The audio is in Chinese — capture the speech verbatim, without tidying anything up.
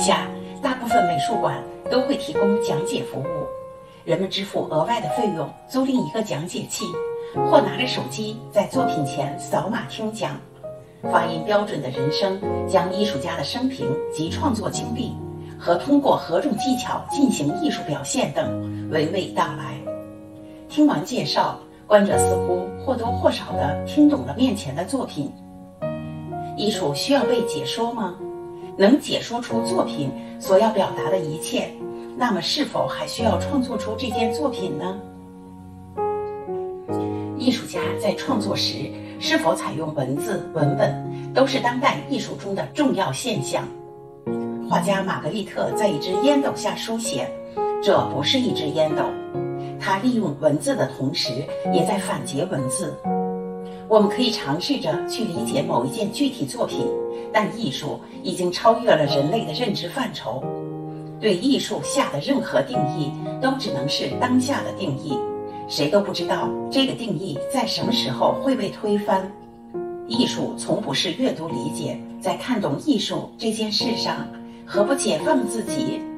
下，大部分美术馆都会提供讲解服务，人们支付额外的费用租赁一个讲解器，或拿着手机在作品前扫码听讲。发音标准的人声将艺术家的生平及创作经历和通过何种技巧进行艺术表现等娓娓道来。听完介绍，观者似乎或多或少地听懂了面前的作品。艺术需要被解说吗？能解说出作品所要表达的一切，那么是否还需要创作出这件作品呢？艺术家在创作时是否采用文字、文本，都是当代艺术中的重要现象。画家玛格丽特在一只烟斗下书写，这不是一只烟斗。他利用文字的同时，也在反诘文字。我们可以尝试着去理解某一件具体作品，但艺术已经超越了人类的认知范畴。对艺术下的任何定义，都只能是当下的定义。谁都不知道这个定义在什么时候会被推翻。艺术从不是阅读理解，在看懂艺术这件事上，何不解放自己，